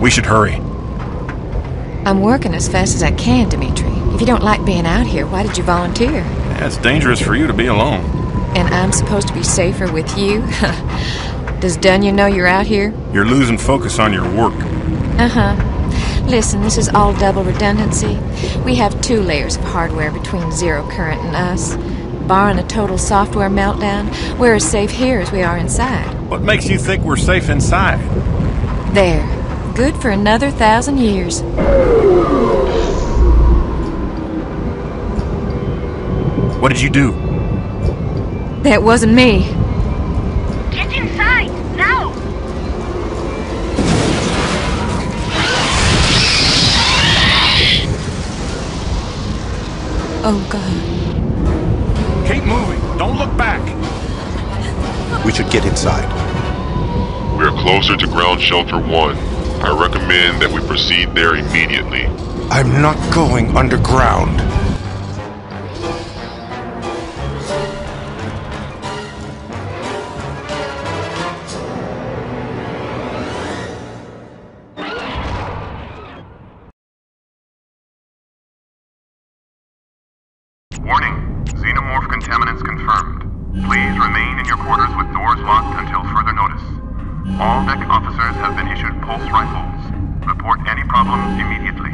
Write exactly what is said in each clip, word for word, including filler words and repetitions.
We should hurry. I'm working as fast as I can, Dimitri. If you don't like being out here, why did you volunteer? Yeah, it's dangerous for you to be alone. And I'm supposed to be safer with you? Does Dunya know you're out here? You're losing focus on your work. Uh-huh. Listen, this is all double redundancy. We have two layers of hardware between Zero Current and us. Barring a total software meltdown, we're as safe here as we are inside. What makes you think we're safe inside? There. Good for another thousand years. What did you do? That wasn't me. Get inside, now! Oh, God. Keep moving. Don't look back. We should get inside. We are closer to Ground Shelter one. I recommend that we proceed there immediately. I'm not going underground. Warning. Xenomorph contaminants confirmed. Please remain in your quarters with doors locked until further notice. All deck officers have been issued pulse rifles. Report any problems immediately.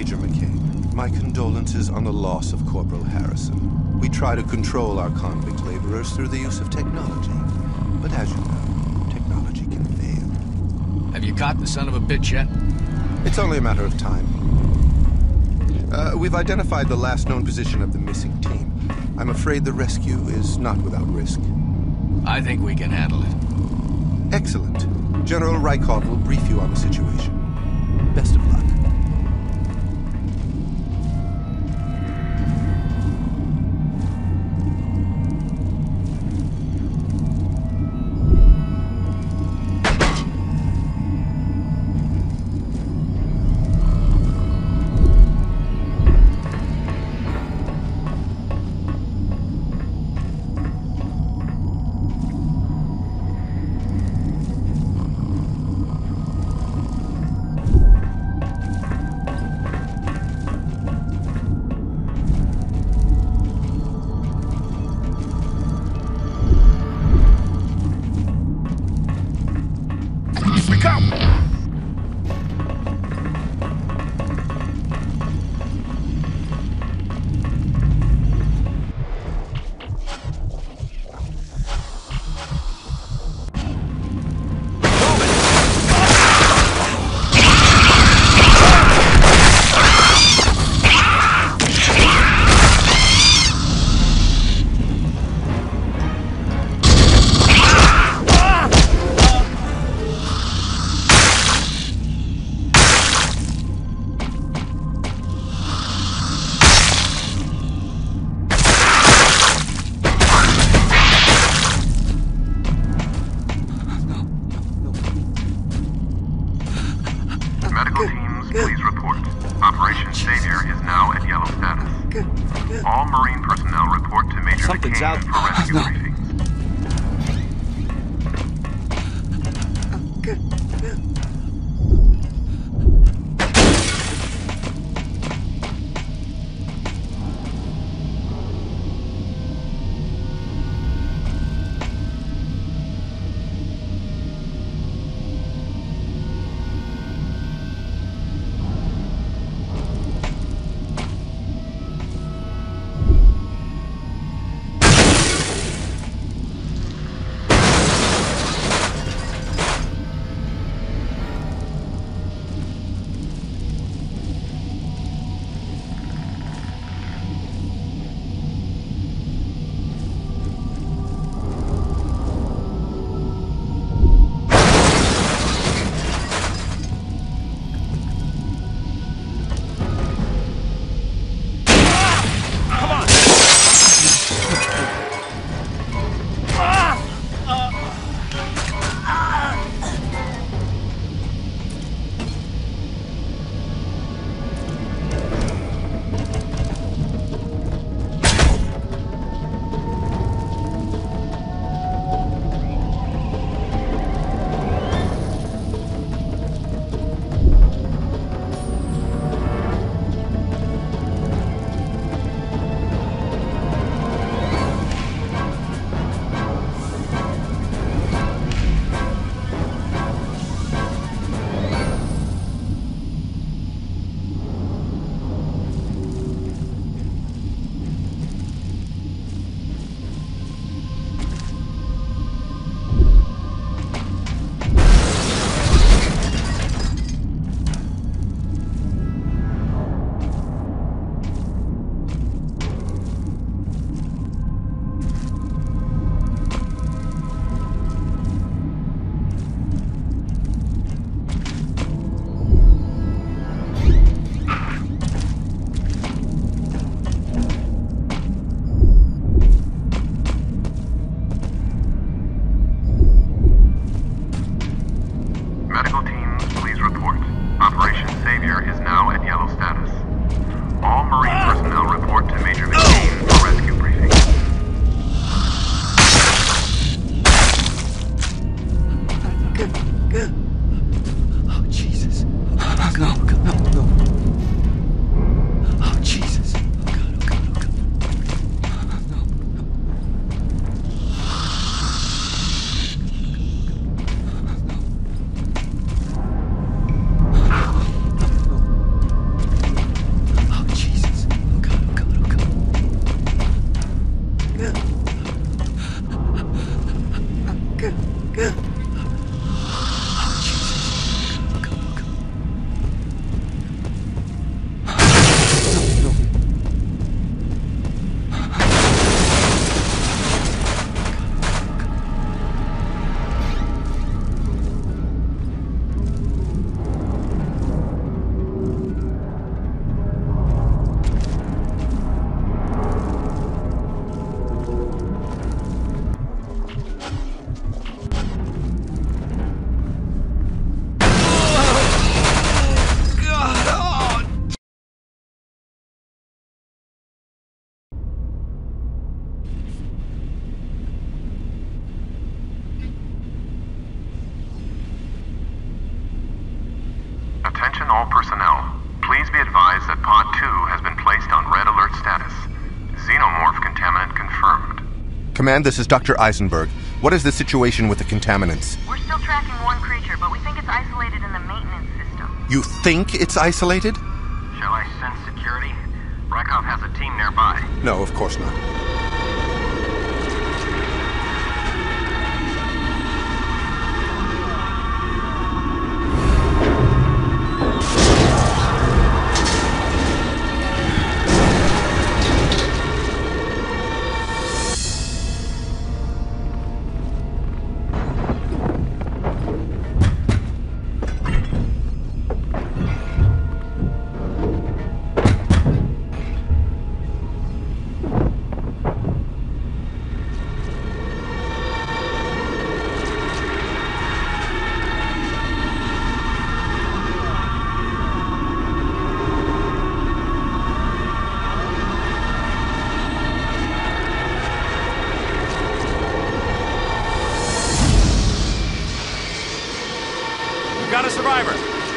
Major McCain, my condolences on the loss of Corporal Harrison. We try to control our convict laborers through the use of technology. But as you know, technology can fail. Have you caught the son of a bitch yet? It's only a matter of time. Uh, we've identified the last known position of the missing team. I'm afraid the rescue is not without risk. I think we can handle it. Excellent. General Rykov will brief you on the situation. Best of luck. Medical teams, please report. Operation Savior is now at yellow status. All Marine personnel report to Major Something's McCain out. for rescue No. briefings. Attention all personnel. Please be advised that Pod two has been placed on red alert status. Xenomorph contaminant confirmed. Command, this is Doctor Eisenberg. What is the situation with the contaminants? We're still tracking one creature, but we think it's isolated in the maintenance system. You think it's isolated? Shall I send security? Rykov has a team nearby. No, of course not. Got a survivor.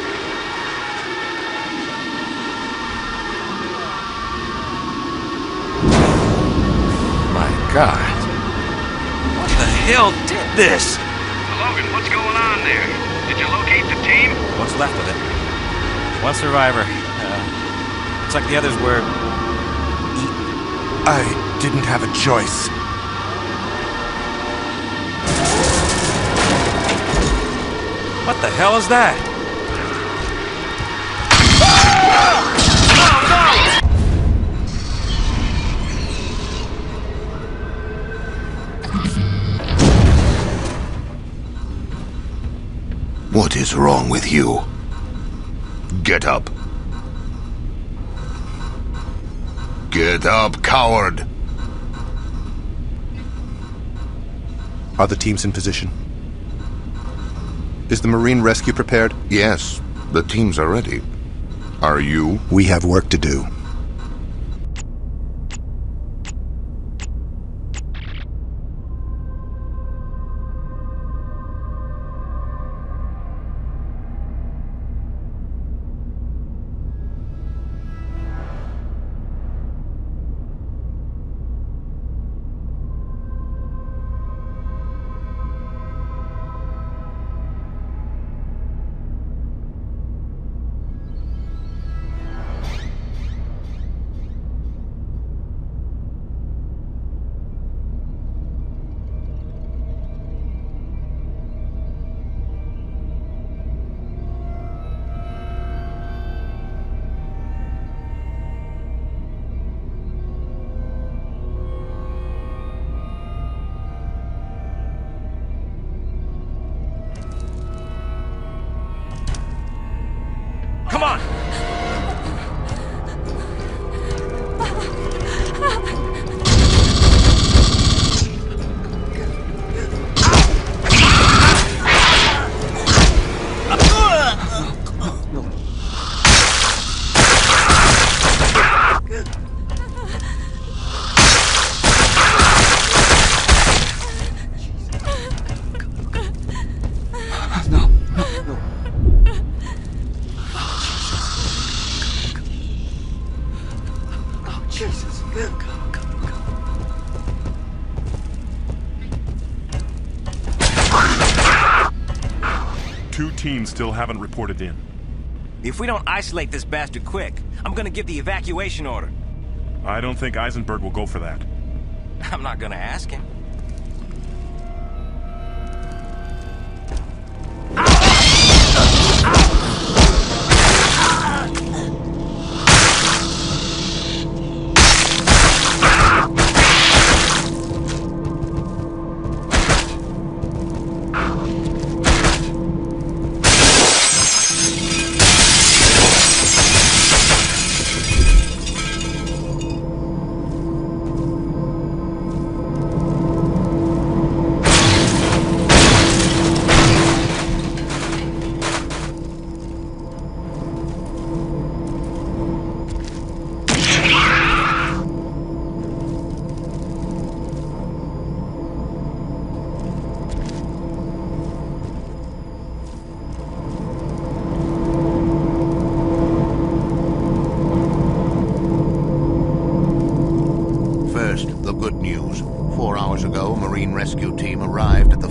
My God. What the hell did this? Logan, what's going on there? Did you locate the team? What's left of it? One survivor. Uh, looks like the others were eaten. I didn't have a choice. What the hell is that? What is wrong with you? Get up. Get up, coward! Are the teams in position? Is the Marine rescue prepared? Yes, the teams are ready. Are you? We have work to do. Come on! Two teams still haven't reported in. If we don't isolate this bastard quick, I'm gonna give the evacuation order. I don't think Eisenberg will go for that. I'm not gonna ask him.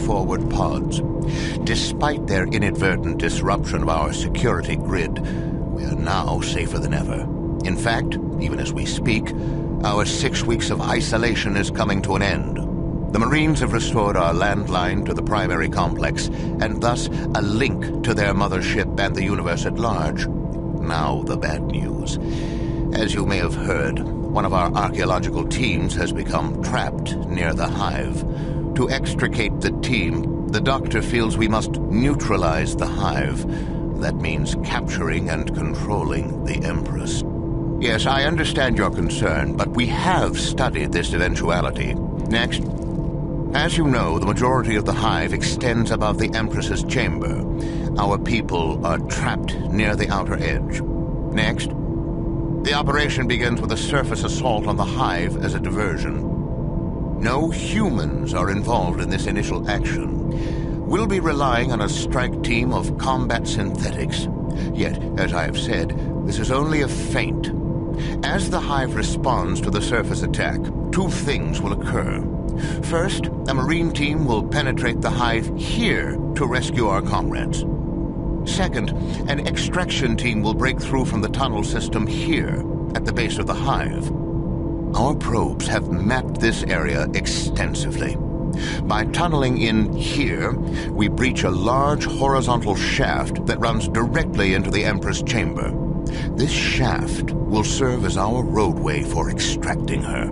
forward pods. Despite their inadvertent disruption of our security grid, we are now safer than ever. In fact, even as we speak, our six weeks of isolation is coming to an end. The Marines have restored our landline to the primary complex, and thus a link to their mothership and the universe at large. Now the bad news. As you may have heard, one of our archaeological teams has become trapped near the Hive. To extricate the team, the Doctor feels we must neutralize the Hive. That means capturing and controlling the Empress. Yes, I understand your concern, but we have studied this eventuality. Next. As you know, the majority of the Hive extends above the Empress's chamber. Our people are trapped near the outer edge. Next. The operation begins with a surface assault on the Hive as a diversion. No humans are involved in this initial action. We'll be relying on a strike team of combat synthetics. Yet, as I have said, this is only a feint. As the Hive responds to the surface attack, two things will occur. First, a Marine team will penetrate the Hive here to rescue our comrades. Second, an extraction team will break through from the tunnel system here, at the base of the Hive. Our probes have mapped this area extensively. By tunneling in here, we breach a large horizontal shaft that runs directly into the Empress chamber. This shaft will serve as our roadway for extracting her.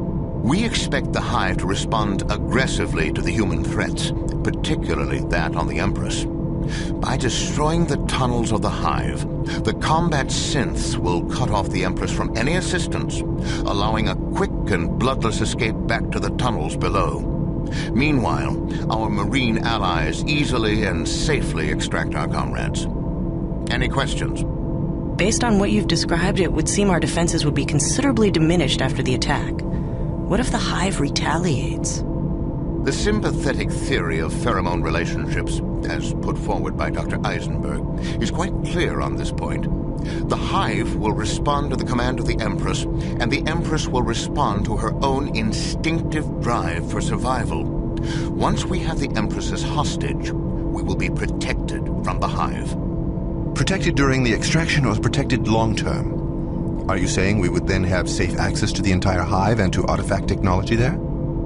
We expect the Hive to respond aggressively to the human threats, particularly that on the Empress. By destroying the tunnels of the Hive, the combat synths will cut off the Empress from any assistance, allowing a quick and bloodless escape back to the tunnels below. Meanwhile, our Marine allies easily and safely extract our comrades. Any questions? Based on what you've described, it would seem our defenses would be considerably diminished after the attack. What if the Hive retaliates? The sympathetic theory of pheromone relationships, as put forward by Doctor Eisenberg, is quite clear on this point. The Hive will respond to the command of the Empress, and the Empress will respond to her own instinctive drive for survival. Once we have the Empress as hostage, we will be protected from the Hive. Protected during the extraction or protected long-term? Are you saying we would then have safe access to the entire Hive and to artifact technology there?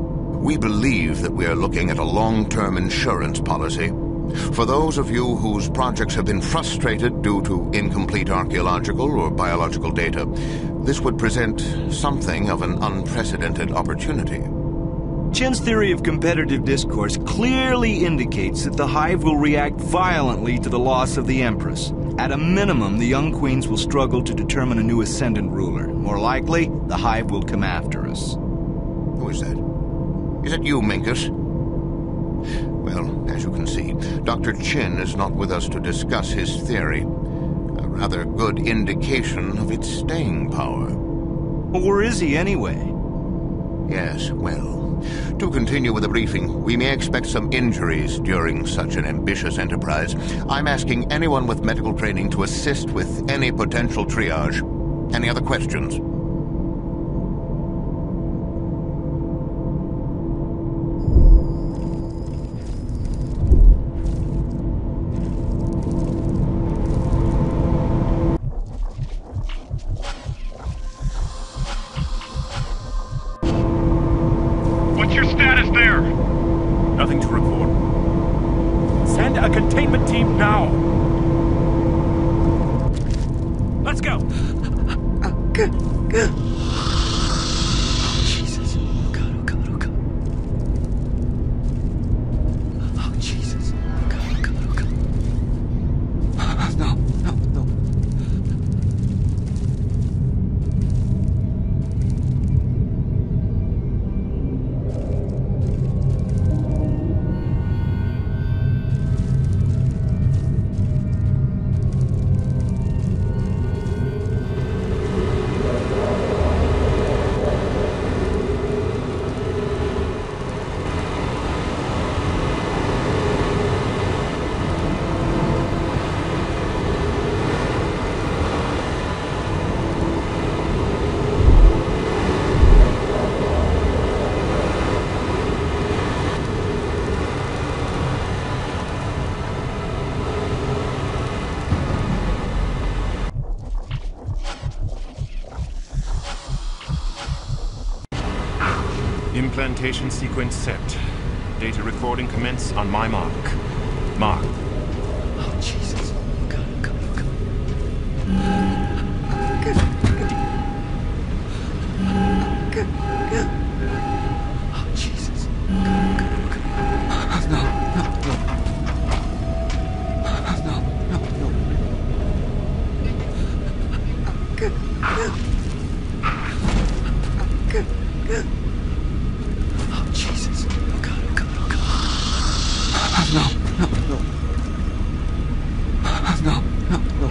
We believe that we are looking at a long-term insurance policy. For those of you whose projects have been frustrated due to incomplete archaeological or biological data, this would present something of an unprecedented opportunity. Chen's theory of competitive discourse clearly indicates that the Hive will react violently to the loss of the Empress. At a minimum, the young queens will struggle to determine a new ascendant ruler. More likely, the Hive will come after us. Who is that? Is it you, Minkus? Well, as you can see, Doctor Chen is not with us to discuss his theory. A rather good indication of its staying power. Well, where is he, anyway? Yes, well, to continue with the briefing, we may expect some injuries during such an ambitious enterprise. I'm asking anyone with medical training to assist with any potential triage. Any other questions? Nothing to report. Send a containment team now! Let's go! Uh, good, good. Oh, Jesus. Oh, God, oh, God, oh, God. Oh, Jesus. Oh, God, oh, God, oh, God. No, no, no. Implantation sequence set. Data recording commence on my mark. Mark. Oh, Jesus. Oh, God, oh, God, oh, God. Good, good. Good, good. Oh, Jesus. Oh, God, oh, God, oh, God. No, no, no. No, no, no. Good, good. Good, good. Oh, Jesus. Oh, God, oh, God, oh, God. No, no, no. No, no, no.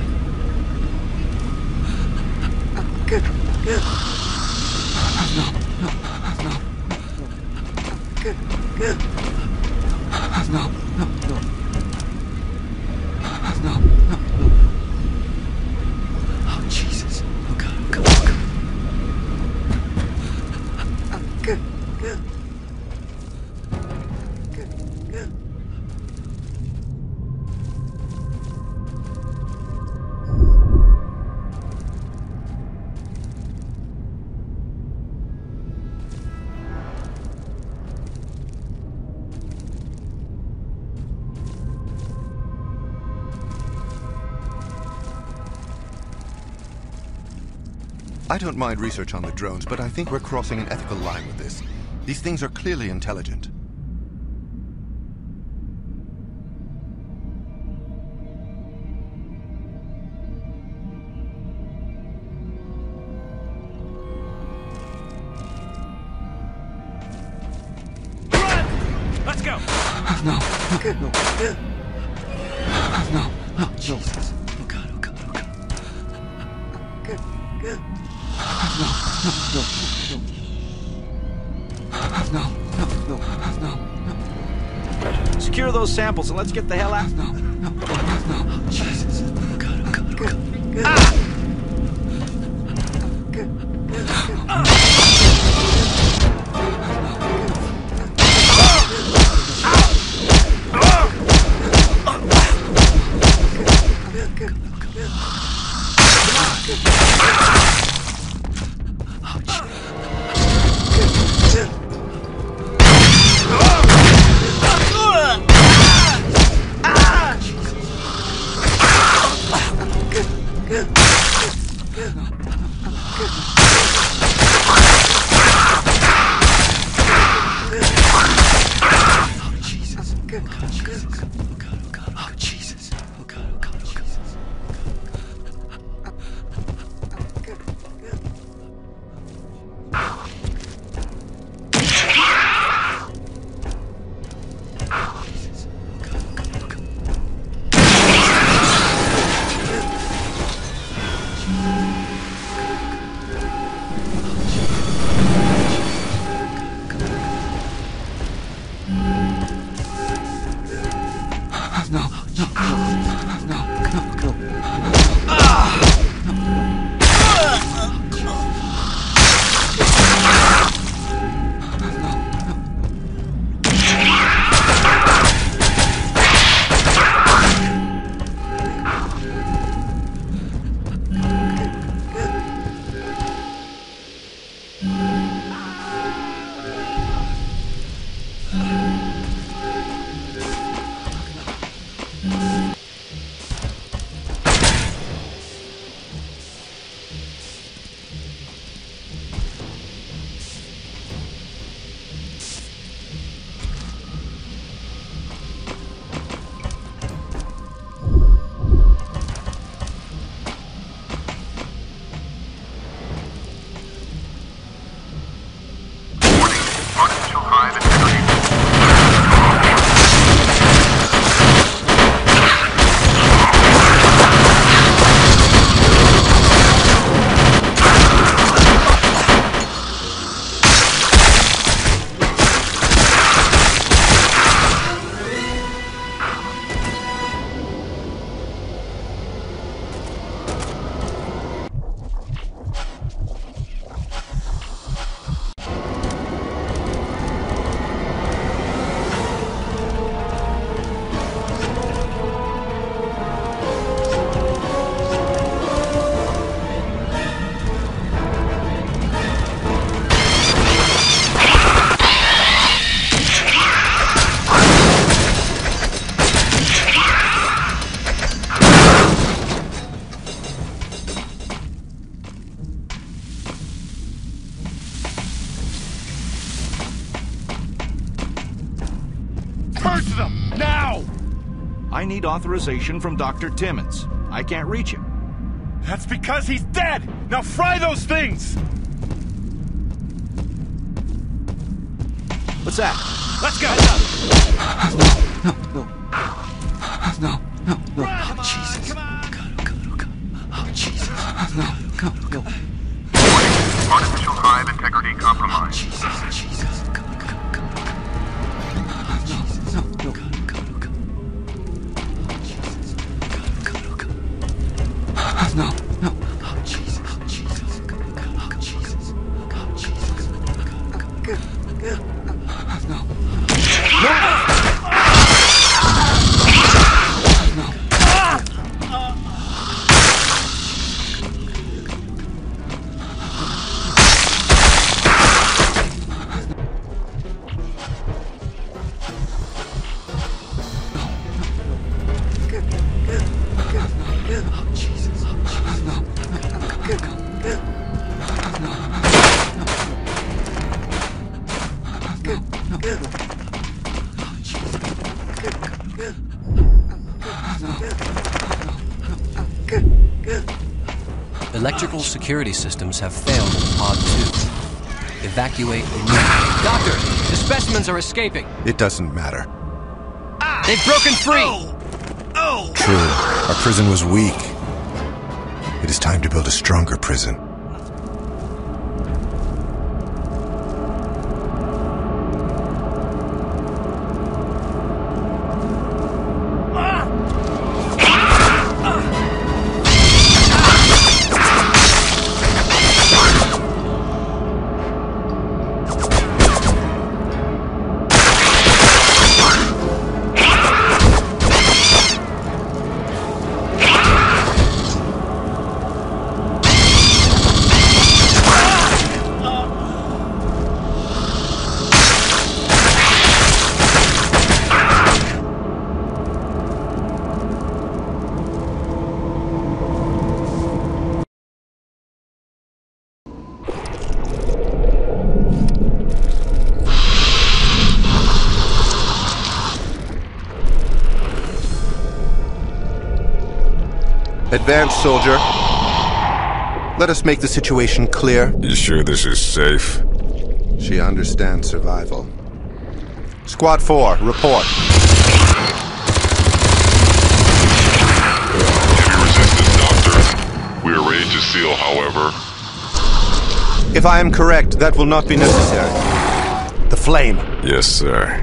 Good, good. No, no, no, no. Good, good. No, no, no. No, no, no. Oh, Jesus. Oh, God, oh, God, oh, God. Good, good. Good, good. I don't mind research on the drones, but I think we're crossing an ethical line with this. These things are clearly intelligent. Let's go! No, no, no. No, no, Jesus. Oh, God, oh, God, oh, God. Good, good. No, no, no, no. No, no, no, no, no. Secure those samples and let's get the hell out. No, no, no, no. Jesus. Oh, God, oh, God, oh, God. Good, Ah! good, good, good. need authorization from Doctor Timmons. I can't reach him. That's because he's dead! Now fry those things! What's that? Let's go! No, no, no, no, no, no. Oh, Jesus. Come on! Oh, Jesus. No, go, go. Artificial hive integrity compromised. Jesus, Jesus. Go, go, go. No, no, no. Go, go, go. Jesus. Go, go, go. No, no. Oh, Jesus, Jesus. Go, go, go. Jesus. Go, Jesus. Go, go. No. No! Electrical security systems have failed in Pod two. Evacuate immediately. Doctor, the specimens are escaping. It doesn't matter. Ah, they've broken free! Oh. Oh. True. Our prison was weak. It is time to build a stronger prison. Advance, soldier. Let us make the situation clear. You sure this is safe? She understands survival. Squad four, report. Heavy resistance, Doctor. We are ready to seal, however. If I am correct, that will not be necessary. The flame. Yes, sir.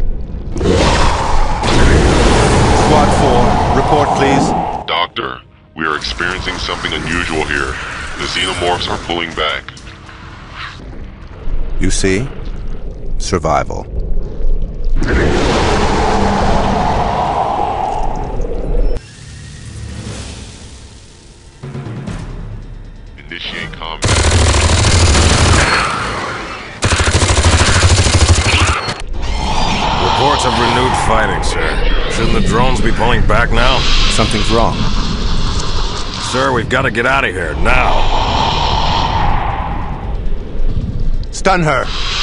Squad four, report, please. Doctor, we are experiencing something unusual here. The xenomorphs are pulling back. You see? Survival. Initiate combat. Reports of renewed fighting, sir. Shouldn't the drones be pulling back now? Something's wrong. Sir, we've got to get out of here, now. Stun her!